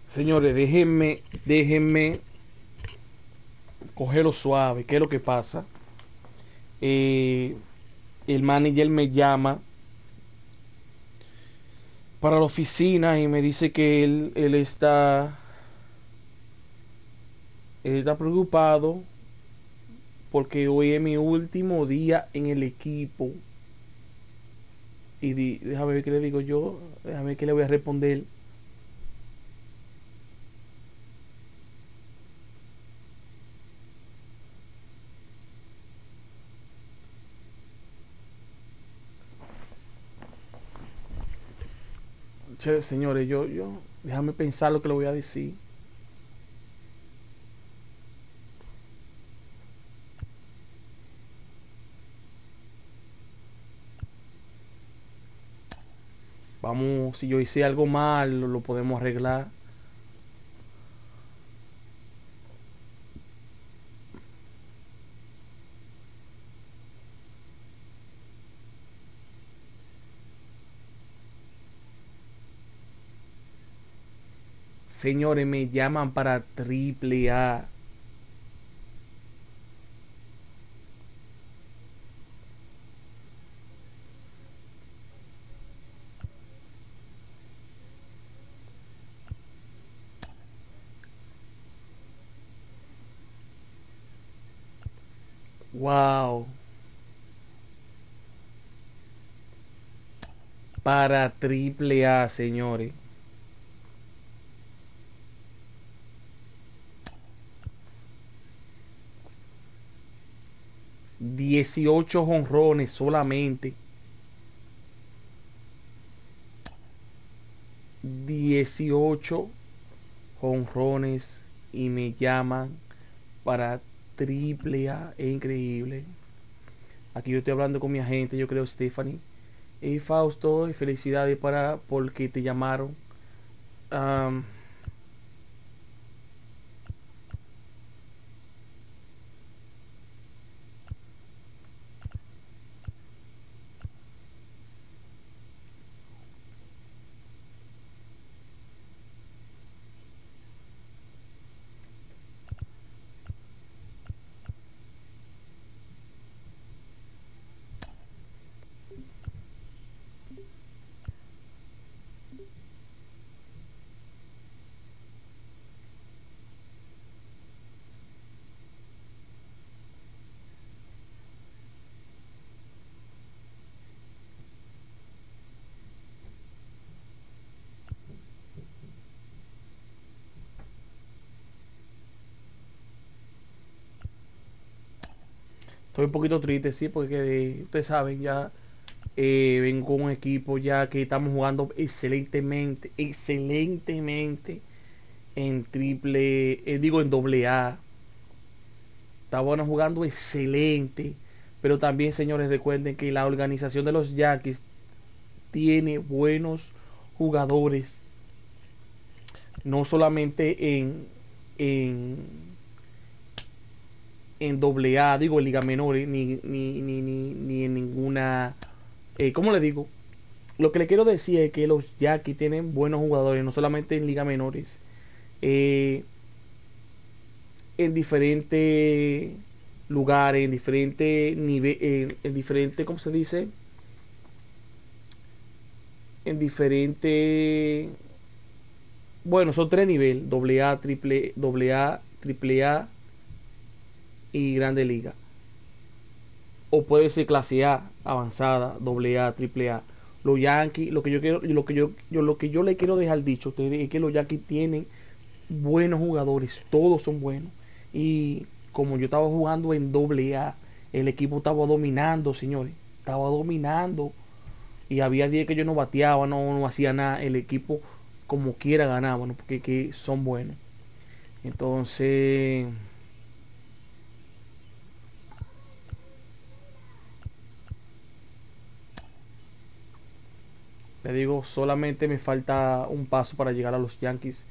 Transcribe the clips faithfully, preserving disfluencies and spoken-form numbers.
Señores, déjenme, déjenme cogerlo suave. ¿Qué es lo que pasa? Eh, el manager me llama para la oficina y me dice que él, él está, él está preocupado porque hoy es mi último día en el equipo. Y di, déjame ver qué le digo yo, déjame ver qué le voy a responder. Che, señores, yo, yo, déjame pensar lo que le voy a decir. Vamos, si yo hice algo mal, lo, lo podemos arreglar. Señores, me llaman para triple A. Wow. Para triple A, señores. Dieciocho jonrones solamente. Dieciocho jonrones y me llaman para triple A. Es increíble. Aquí yo estoy hablando con mi agente, yo creo, Stephanie. Y Fausto, y felicidades para porque te llamaron. Um, Estoy un poquito triste, sí, porque ustedes saben, ya eh, vengo con un equipo ya que estamos jugando excelentemente, excelentemente en triple, eh, digo en doble A. Estaban jugando excelente, pero también, señores, recuerden que la organización de los Yankees tiene buenos jugadores, no solamente en, en, en doble A, digo en liga menores, ni, ni, ni, ni, ni en ninguna, eh, ¿cómo le digo? Lo que le quiero decir es que los Yankees tienen buenos jugadores, no solamente en liga menores, eh, en diferentes lugares, en diferentes niveles, en, en diferentes, ¿cómo se dice? En diferentes, bueno, son tres niveles, doble A, triple, doble A, triple A y Grande Liga. O puede ser clase A, avanzada, doble A, triple A. Los Yankees, lo que yo quiero, lo que yo, yo, lo que yo le quiero dejar dicho a ustedes es que los Yankees tienen buenos jugadores, todos son buenos. Y como yo estaba jugando en doble A, el equipo estaba dominando, señores, estaba dominando. Y había días que yo no bateaba, no, no hacía nada. El equipo como quiera ganaba, ¿no? Porque que son buenos. Entonces, le digo, solamente me falta un paso para llegar a los Yankees.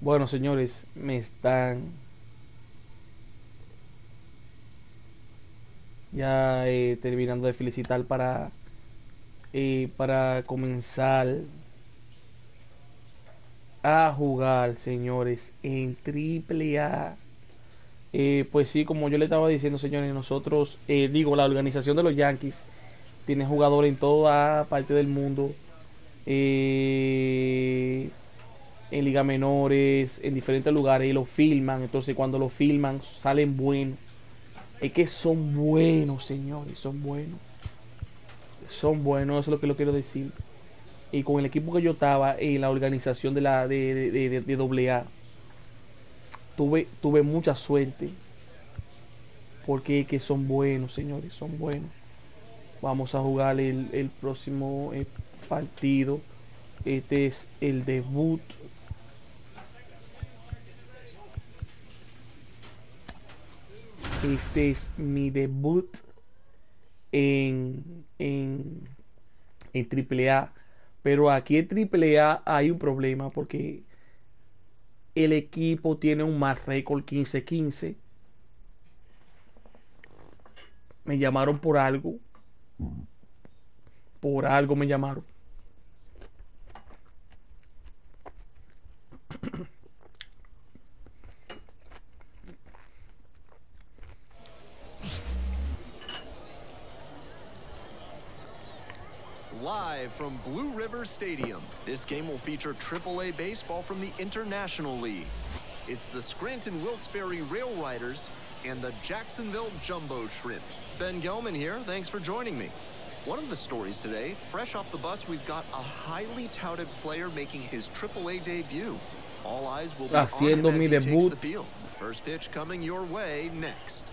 Bueno, señores, me están ya eh, terminando de felicitar para, eh, para comenzar a jugar, señores, en Triple A. Eh, pues sí, como yo le estaba diciendo, señores, nosotros, eh, digo, la organización de los Yankees tiene jugadores en toda parte del mundo, eh, en ligas menores, en diferentes lugares, y lo filman. Entonces, cuando lo filman, salen buenos. Es que son buenos, señores, son buenos. Son buenos, eso es lo que lo quiero decir. Y con el equipo que yo estaba en la organización de la de, de, de, de, de doble A, tuve, tuve mucha suerte. Porque que son buenos, señores, son buenos. Vamos a jugar el, el próximo eh, partido. Este es el debut. Este es mi debut en, en, en Triple A. Pero aquí en Triple A hay un problema porque el equipo tiene un mal récord quince quince. Me llamaron por algo. Por algo me llamaron. Live from Blue River Stadium, this game will feature triple A baseball from the International League. It's the Scranton Wilkes-Barre Rail Riders and the Jacksonville Jumbo Shrimp. Ben Gelman here, thanks for joining me. One of the stories today, fresh off the bus, we've got a highly touted player making his triple A debut. All eyes will be Haciendo on him as mi he takes debut. the field. First pitch coming your way next.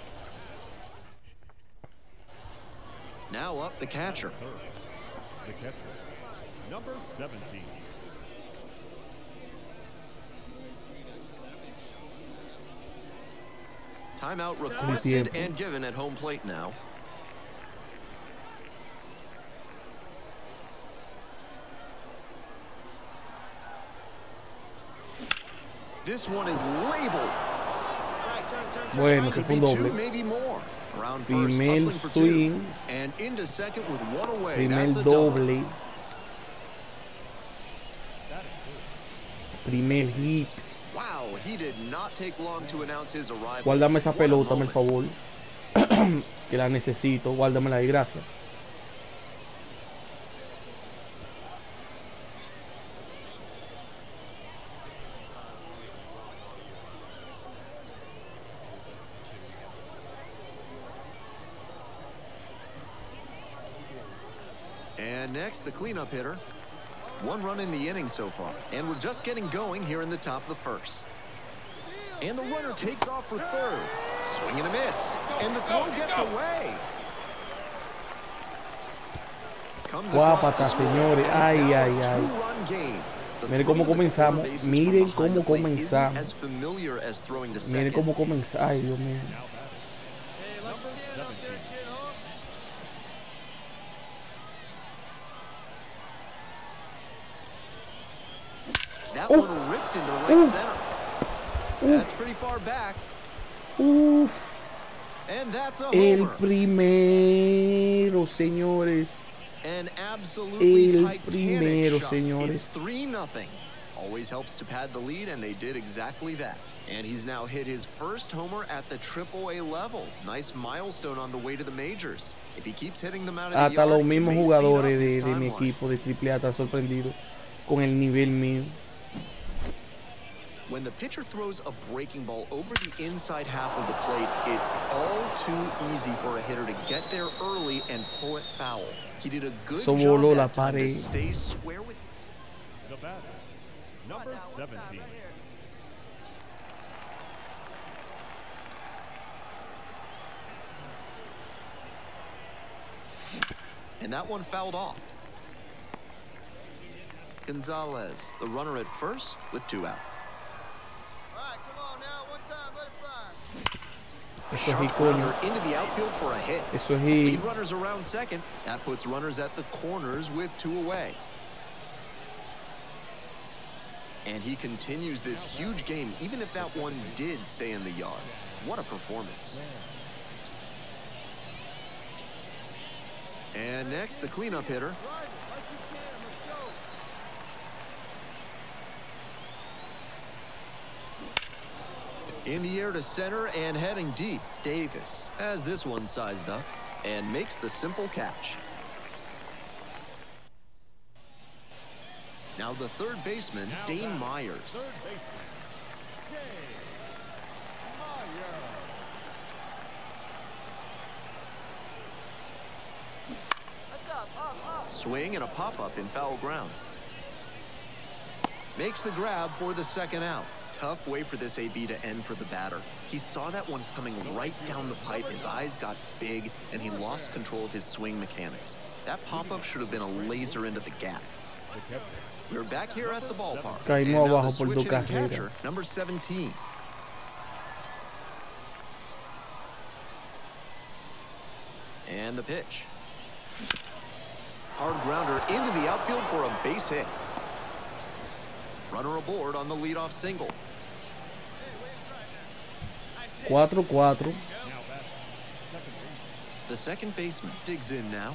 Now up the catcher. The catcher, number seventeen. Timeout requested and given at home plate now. This one is labeled. Bueno, se fue un doble. Maybe more. Around first, Primer hustling for two. swing. And into second with one away. Primer That's a double. doble. Primer hit. Wow, he did not take long to announce his arrival. Guárdame esa What a pelota, por moment. favor. Que la necesito. Guárdamela ahí, gracias. And next, the cleanup hitter. One run in the inning so far. And we're just getting going here in the top of the first. And the runner takes off for third. Swing and a miss. And the throw gets away. Comes across to Guápata, score. señores. And it's Ay, now a ay, ay. two-run game. The Miren throw cómo to the comenzamos. corner bases Miren from behind cómo the plate isn't comenzamos. as familiar as throwing to Miren second. cómo comenzamos. Ay, Dios mío. Number seventeen. That Oof. one ripped into right Oof. center. That's pretty far back. Uf. And that's a El homer. primero, señores. An absolutely El titanic primero, shot. señores. It's three nothing. Always helps to pad the lead, and they did exactly that. And he's now hit his first homer at the triple A level. Nice milestone on the way to the majors. If he keeps hitting them out of the Hasta yard, los it mismos may speed up jugadores his de, de mi timeline. equipo de Triple A están sorprendidos con el nivel mío. When the pitcher throws a breaking ball over the inside half of the plate, it's all too easy for a hitter to get there early and pull it foul. He did a good Eso job voló la that time to pared. stay square with. The batter, number seventeen. And that one fouled off. Gonzalez, the runner at first with two out. Eso es Sharp icónico. runner into the outfield for a hit. Eso es hit. Lead runners around second. That puts runners at the corners with two away. And he continues this huge game, even if that one did stay in the yard. What a performance. And next, the cleanup hitter. In the air to center and heading deep, Davis has this one sized up and makes the simple catch. Now the third baseman, Now Dane back, Myers. Third baseman, Dane Myers. Swing and a pop-up in foul ground. Makes the grab for the second out. Tough way for this A B to end for the batter. He saw that one coming right down the pipe. His eyes got big, and he lost control of his swing mechanics. That pop-up should have been a laser into the gap. The catcher, We're back here at the ballpark. Caímos And now the abajo por switch tu hitting carrera. catcher, number seventeen. And the pitch. Hard grounder into the outfield for a base hit. Runner aboard on the leadoff single. cuatro cuatro. now batting, second baseman, The second baseman digs in now.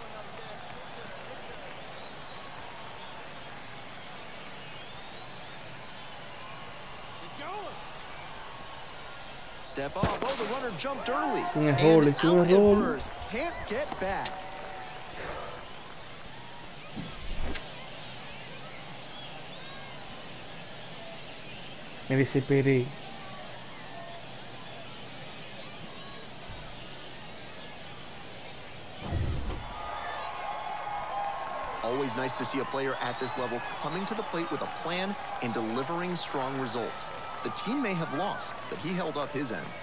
Step up. Oh, the runner jumped early. Es un error, And es un out at error. first. Can't get back. Me desesperé. Always nice to see a player at this level coming to the plate with a plan and delivering strong results. The team may have lost, but he held up his end.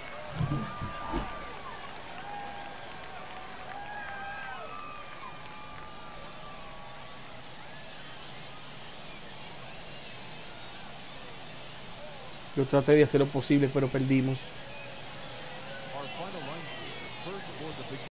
Yo traté de hacer lo posible, pero perdimos. our final line score, first for the big